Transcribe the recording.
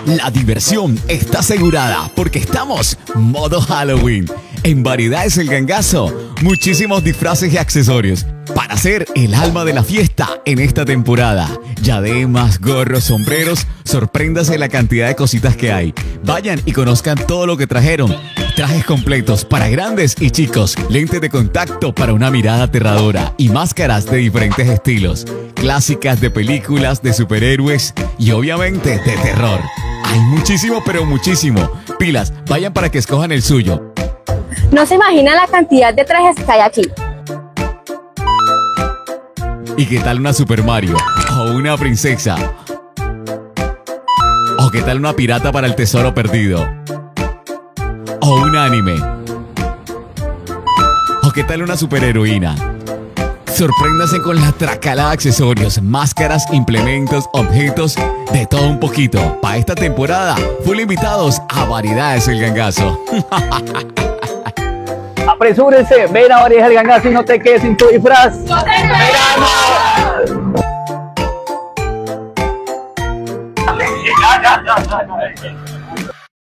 La diversión está asegurada porque estamos modo Halloween. En Variedades El Gangazo, muchísimos disfraces y accesorios para ser el alma de la fiesta en esta temporada. Diademas, gorros, sombreros, sorpréndase la cantidad de cositas que hay. Vayan y conozcan todo lo que trajeron. Trajes completos para grandes y chicos, lentes de contacto para una mirada aterradora y máscaras de diferentes estilos, clásicas de películas, de superhéroes y obviamente de terror. Hay muchísimo, pero muchísimo. Pilas, vayan para que escojan el suyo. No se imaginan la cantidad de trajes que hay aquí. ¿Y qué tal una Super Mario? ¿O una princesa? ¿O qué tal una pirata para el tesoro perdido? ¿O un anime? ¿O qué tal una superheroína? Sorpréndase con la tracala de accesorios, máscaras, implementos, objetos, de todo un poquito. Para esta temporada, full invitados a Variedades El Gangazo. Apresúrense, ven a Variedades El Gangazo y no te quedes sin tu disfraz. ¡No te ¡Esperamos!